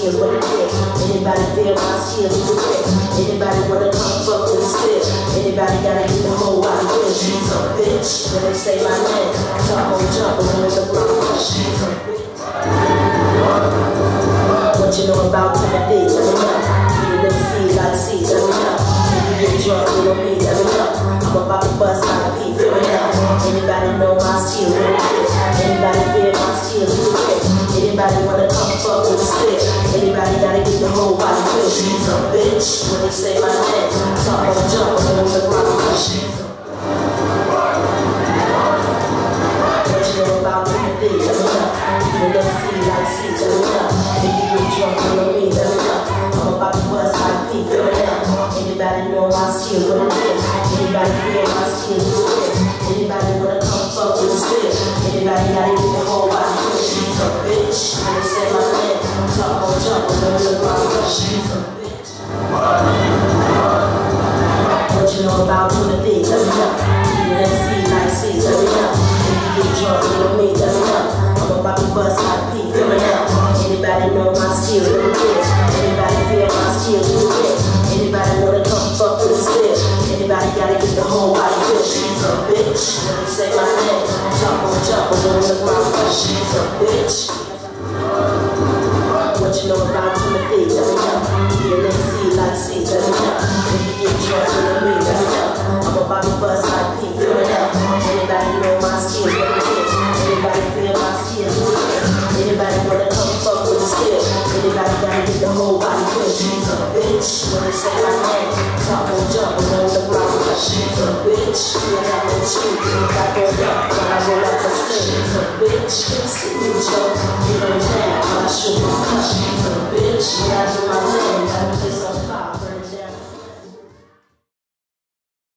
skills, what it is. Anybody feel my skills, who's a grip? Anybody wanna come fuck with the still? Anybody gotta get the whole wide world? She's a bitch. When they say my name, top on jump, and when the block, she's a bitch. What you know about Timothy? Let me know. You never see like see, let me know. If you get drunk, you don't need, let me know. I'm about to bust out a beat, feel me now. Anybody know my skills, what it is? Anybody feel my skills, who's a grip? Anybody wanna come fuck with the stick? Anybody gotta get the whole body feel? She's a bitch. When they say my name, top on jump, and when the block, she's a bitch. What you know about Timothy? Let me know. You never see like see, let me know. If you get drunk, you know me, let me know. I'm about to bust out a beat, feel me now. Anybody know my skills, what it is? Anybody feel my skills, who's a grip? Anybody wanna come fuck with the stick? Anybody gotta get the whole body feel? She's a bitch. When they say my name, top on jump, and when the block, she's a bitch. What you know about Timothy? Let me know. You never see like see, let me know. If you get drunk, you know me, let me know. I'm about to bust out a beat, feel me now. Anybody know my skills, what it is? Anybody feel my skills, who's a grip? Anybody wanna come fuck with the stick? Anybody gotta get the whole body feel? She's a bitch. When they say my name, top on jump, and when the block, she's a bitch. What you know about Timothy? Let me know. You never see like see, let me know. If you get drunk, you know me, let me know. I'm about to bust out a beat, feel me now. Anybody know my skills, what it is? Anybody feel my skills, who's a grip? Anybody wanna come fuck with the stick? Anybody gotta get the whole body feel? She's a bitch. When they say my name, top on jump, and on the block, she's a bitch. When I'm in the street, I go up, when I roll up the street, she's a bitch. You see me, Joe, you know